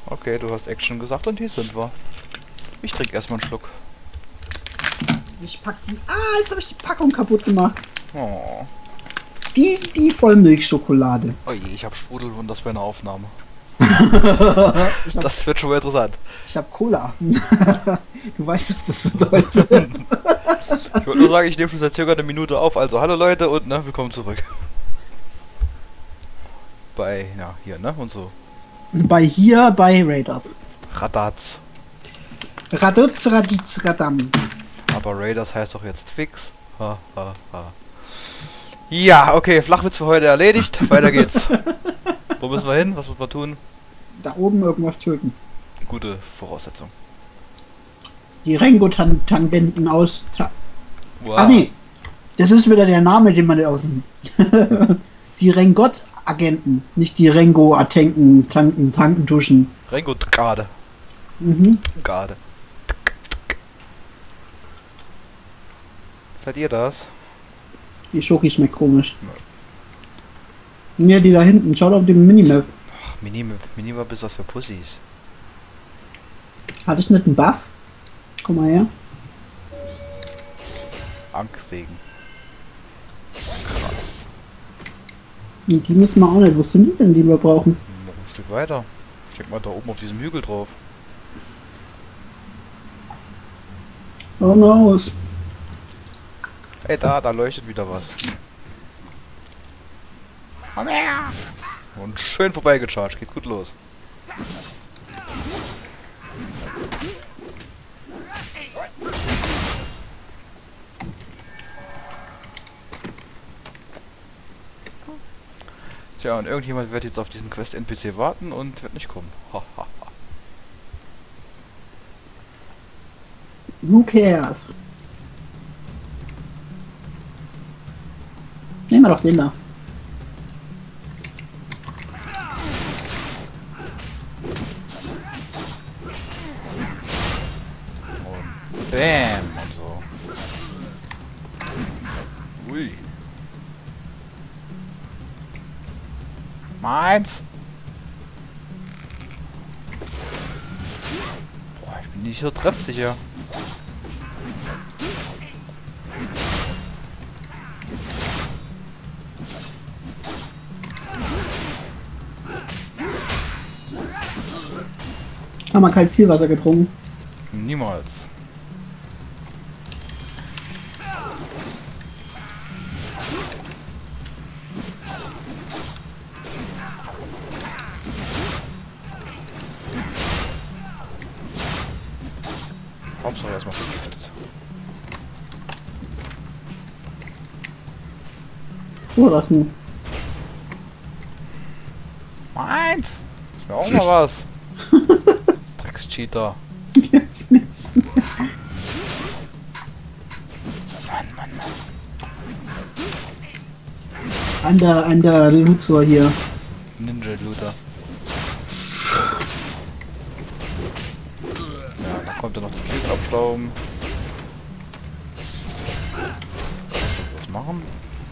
Okay, du hast Action gesagt und hier sind wir. Ich trinke erstmal einen Schluck. Ich pack die... Ah, jetzt habe ich die Packung kaputt gemacht. Oh. Die Vollmilchschokolade. Oh je, ich habe Sprudel und das bei einer Aufnahme. Ich Das wird schon mal interessant. hab Cola. Du weißt, was das bedeutet. Ich wollte nur sagen, ich nehme schon seit circa einer Minute auf. Also hallo Leute und ne, willkommen zurück. Bei, ja, hier, ne, und so. bei Raiders. Radatz. Radutz, Raditz, Radam. Aber Raiders heißt doch jetzt fix. Ha, ha, ha. Ja, okay, Flachwitz für heute erledigt. Weiter geht's. Wo müssen wir hin? Was muss man tun? Da oben irgendwas töten. Gute Voraussetzung. Die Rengo-Tangenten aus... Wow. Ach nee, das ist wieder der Name, den man aus... Die Rengot-Agenten, nicht die Rengo-Atenken, Tanken, Tuschen. Rengo gerade. Mhm. Gerade. Seid ihr das? Die Schoki schmeckt komisch. Ja, die da hinten. Schaut auf dem Minimap. Ach, Minimap ist was für Pussys. Hatte ich nicht einen Buff? Komm mal her. Angstsegen. Und die müssen wir auch nicht. Wo sind die denn, die wir brauchen? Noch ein Stück weiter. Ich denke mal da oben auf diesem Hügel drauf. Oh no. Ey, da leuchtet wieder was. Komm her! Und schön vorbeigecharged, geht gut los. Tja, und irgendjemand wird jetzt auf diesen Quest-NPC warten und wird nicht kommen. Ha, ha, ha. Who cares? Nehmen wir doch den da. Und bam und so. Ui. Meins! Boah, ich bin nicht so treffsicher. Haben wir kein Zielwasser getrunken? Niemals. Hauptsache erstmal vergiftet. Oh, was denn? Meins! Ist mir auch mal was. Dreckscheater. Jetzt nichts mehr. Mann. An der Lutzor hier. Ninja Looter. Ja, da kommt ja noch der Kies abstauben. Was machen?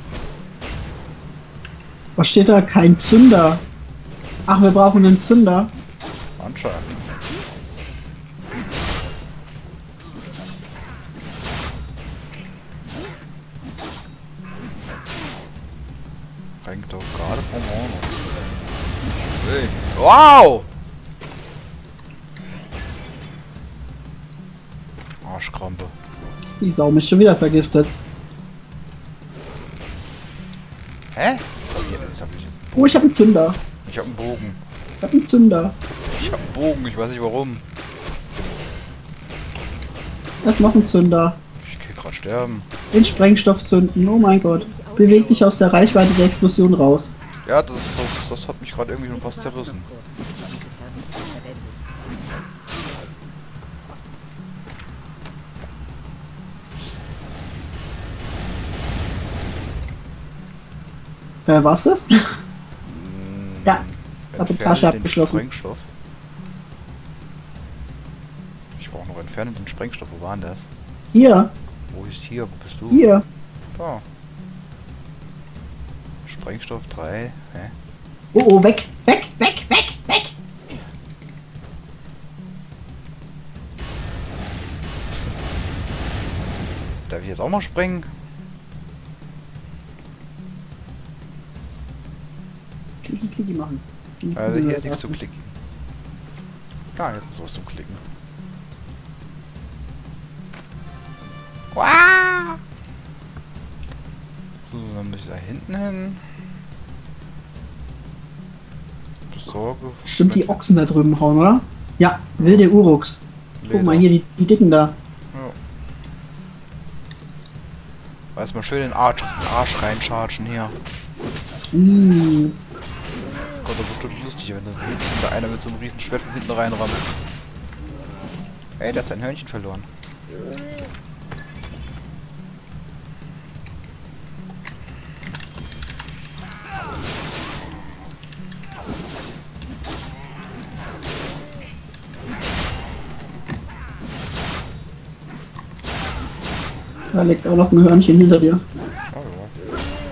Was steht da? Kein Zünder. Ach, wir brauchen einen Zünder. Anscheinend. Renkt doch gerade vom Horn. Hey. Wow! Arschkrampe. Die Sau mich schon wieder vergiftet. Hä? Das hab ich jetzt. Oh, ich habe einen Zünder. Ich hab einen Bogen. Ich habe einen Zünder. Ich hab einen Bogen, ich weiß nicht warum. Da ist noch ein Zünder. Ich kann gerade sterben. Den Sprengstoff zünden. Oh mein Gott. Beweg dich aus der Reichweite der Explosion raus. Ja, das hat mich gerade irgendwie schon fast zerrissen. Was ist? Ja. Sabotage Entferne den abgeschlossen. Sprengstoff. Ich brauche noch entfernen den Sprengstoff. Wo war denn das? Hier. Wo ist hier? Wo bist du? Hier. Da. Sprengstoff 3. Hä? Oh, oh, weg. Weg, weg, weg, weg. Darf ich jetzt auch mal springen? Klicki, klicki machen. Also hier ist nichts zu klicken. Ah, jetzt ist was zum Klicken. Wow! So, dann muss ich da hinten hin. Besorge. Stimmt, die Ochsen da drüben hauen, oder? Ja, wilde Uruks. Guck mal hier, die Dicken da. Ja. Erstmal schön den Arsch reinchargen hier. Gott, das ist bestimmt lustig, wenn da einer mit so einem riesen Schwert von hinten reinrammt. Ey, der hat sein Hörnchen verloren. Da liegt auch noch ein Hörnchen hinter dir. Oh, ja.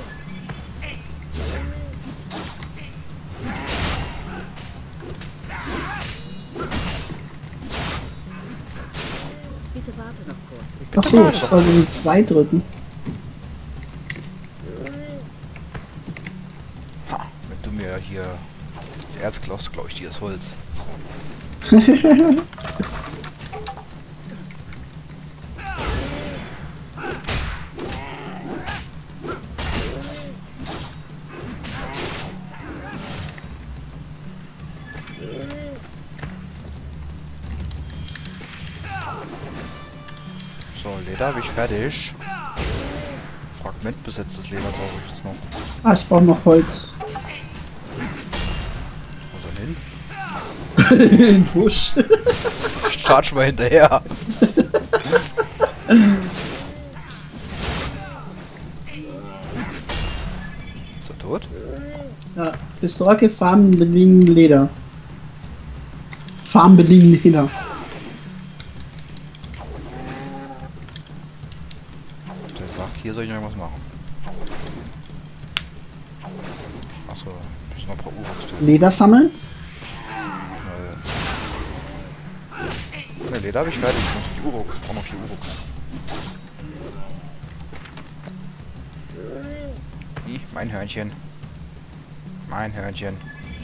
Bitte warte noch kurz, bis Ach so, ich soll die 2 drücken. Ha, wenn du mir hier das Erz klaust, glaube ich dir das Holz. So, Leder habe ich fertig. Fragmentbesetztes Leder brauche ich jetzt noch. Ah, ich brauche noch Holz. Wo soll hin? In den Busch. Ich charge mal hinterher. Ist er tot? Ja, besorge farbenbedingten Leder. Farbenbedingten Leder. Der sagt, hier soll ich noch irgendwas machen. Achso, ich muss noch ein paar Uruks tun. Leder sammeln? Ne, Leder habe ich fertig. Ich muss die Uruks. Ich brauche noch 4 Uruks. Mein Hörnchen. Mein Hörnchen.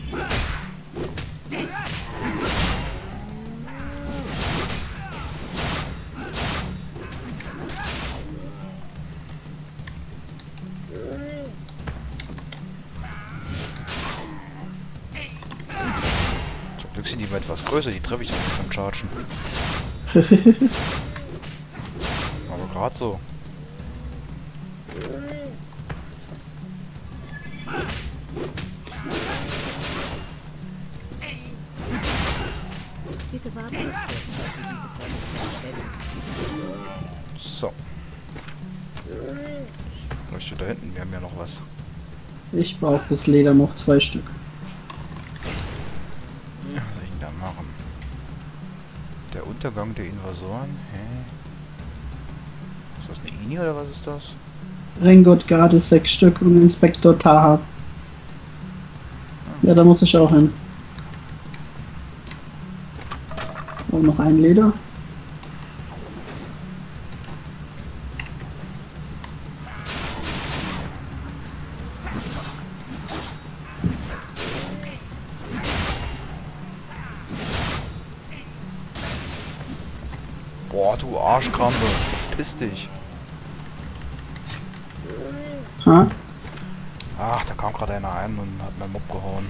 Zum Glück sind die etwas größer, die treffe ich dann nicht beim Chargen. Aber gerade so. bitte warte noch kurz, bis du diese Fertigkeit stellst. So. Was steht da hinten? Wir haben ja noch was. Ich brauche das Leder noch 2 Stück. Ja, was soll ich denn da machen? Der Untergang der Invasoren? Hä? Ist das eine INI oder was ist das? Rengot Garde 6 Stück und Inspektor Taha. Ja, da muss ich auch hin. Und noch ein Leder. Boah, du Arschkrampe. Piss dich. Ha? Ach, da kam gerade einer ein und hat meinen Mob gehauen.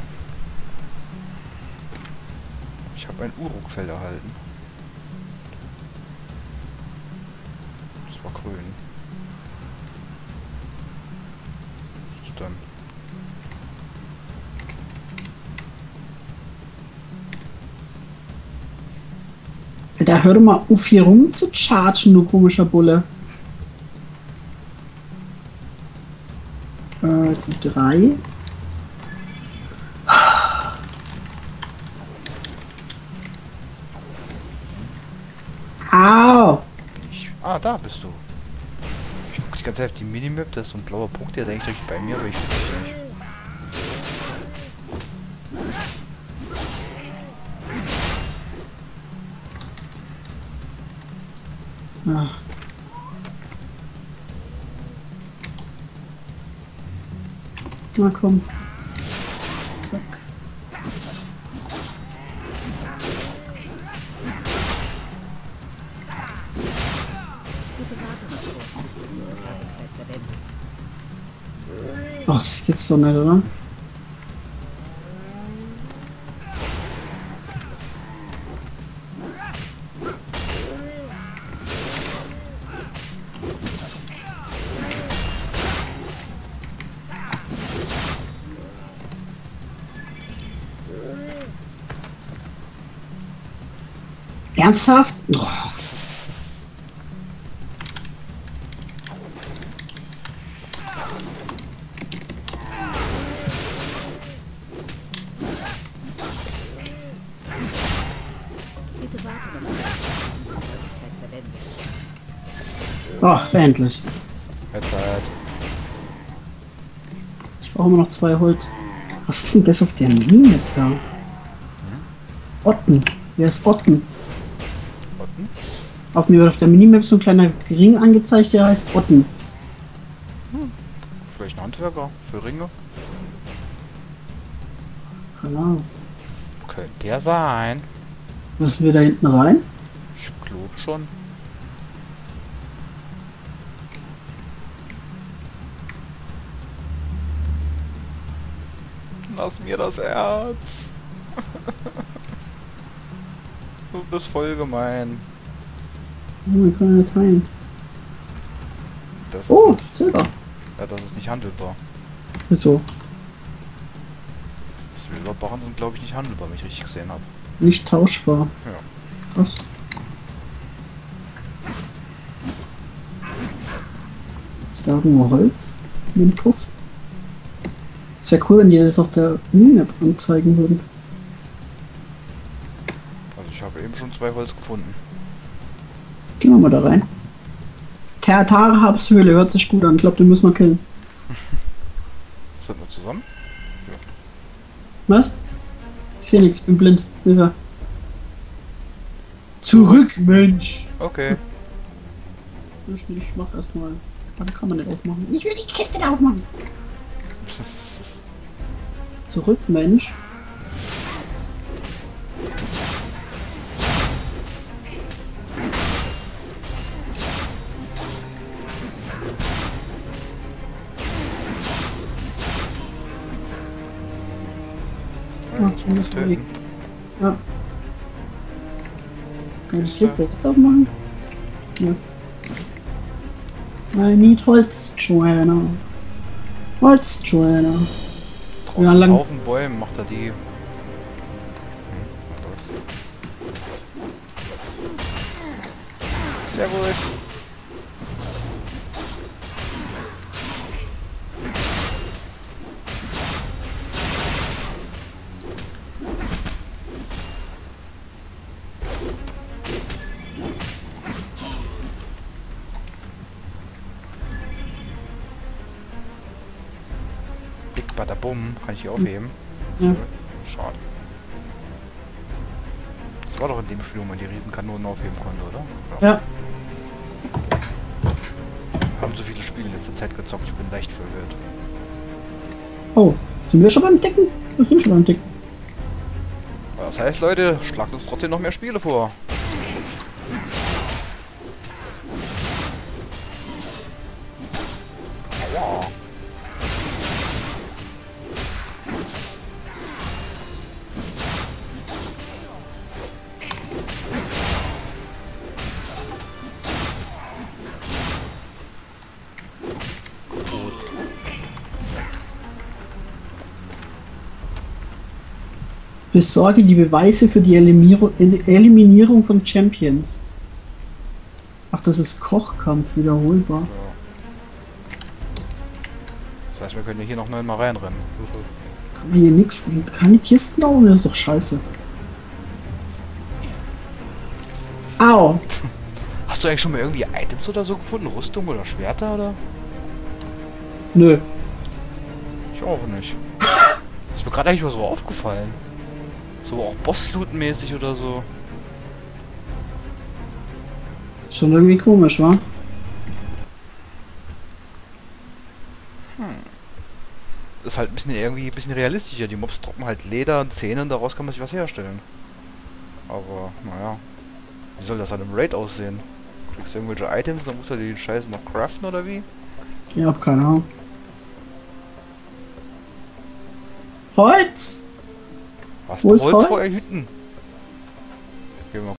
Ich habe ein Urukfell erhalten. Das war grün. Was ist denn? Da hör doch mal auf hier rum zu chargen, du komischer Bulle. Die 3. Au! Ah, da bist du. Ich guck die ganze Zeit auf die Minimap, da ist so ein blauer Punkt, der ist eigentlich direkt bei mir, aber ich finde dich nicht. Ah. Na komm. Zack. Bitte warte noch kurz, bis du diese Fertigkeit verwendest. Ach, das gibt's doch nicht, oder? Ernsthaft? Oh. Bitte warte noch kurz, bis du diese Fertigkeit verwendest. Oh, endlich. Jetzt halt. Ich brauche immer noch 2 Holz. Was ist denn das auf der Mine da? Otten. Wer ist Otten? Otten? Auf mir wird auf der Minimap so ein kleiner Ring angezeigt, der heißt Otten. Vielleicht ein Handwerker für Ringe? Keine Ahnung. Könnte der sein. Müssen wir da hinten rein? Ich glaube schon. Lass mir das Herz. Du bist voll gemein. Oh, wir können nicht rein. Das ist Oh, nicht, Silber. ja, das ist nicht handelbar. Wieso? Silberbarren sind glaube ich nicht handelbar, wenn ich richtig gesehen habe. Nicht tauschbar. Ja. Krass. Ist da irgendwo Holz? In dem Puff? Es wäre cool, wenn die das auf der Minimap anzeigen würden. Also ich habe eben schon 2 Holz gefunden. Gehen wir mal da rein. Tarhabshöhle hört sich gut an. Ich glaube, den müssen wir killen. Sind wir zusammen? Was? Ich sehe nichts, bin blind. Hilfe. Zurück, Mensch! Okay. Ich mach erstmal. Warte, kann man nicht aufmachen. Ich will die Kiste da aufmachen. Zurück, Mensch. Ja, ich muss weg. Töten. Ja. Kann ich die Kiste jetzt aufmachen? Ja. I need Holzjoiner. Holzjoiner. Draußen Ja, lang- auf den Bäumen macht er die. Sehr gut. Dick Badabum, kann ich hier aufheben? Ja. Schade. Das war doch in dem Spiel, wo man die Riesenkanonen aufheben konnte, oder? Ja. Haben so viele Spiele in letzter Zeit gezockt, ich bin leicht verwirrt. Oh, sind wir schon beim Decken? Wir sind schon beim Decken. Das heißt, Leute, schlagt uns trotzdem noch mehr Spiele vor. Aua. Besorge die Beweise für die Eliminierung von Champions. Ach, das ist Kochkampf wiederholbar. Ja. Das heißt, wir können ja hier noch 9-mal reinrennen. Kann man hier nichts, keine Kisten bauen? Das ist doch scheiße. Au! Hast du eigentlich schon mal irgendwie Items oder so gefunden? Rüstung oder Schwerter oder? Nö. Ich auch nicht. Ist mir gerade eigentlich mal so aufgefallen. So auch Boss-Loot-mäßig oder so. Schon irgendwie komisch, wa? ist halt ein bisschen irgendwie ein bisschen realistischer. Die Mobs droppen halt Leder und Zähne und daraus kann man sich was herstellen. Aber, naja. Wie soll das dann im Raid aussehen? Kriegst du irgendwelche Items, dann musst du die Scheiße noch craften oder wie? Ich hab keine Ahnung. Holz! Was Wo ist Holz vor Holz? Hütten? Gehen wir